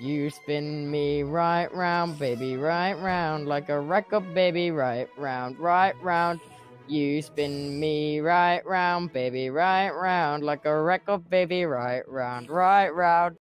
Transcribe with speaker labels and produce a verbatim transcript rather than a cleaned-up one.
Speaker 1: You spin me right round, baby, right round, like a record, baby, right round, right round. You spin me right round, baby, right round, like a record, baby, right round, right round.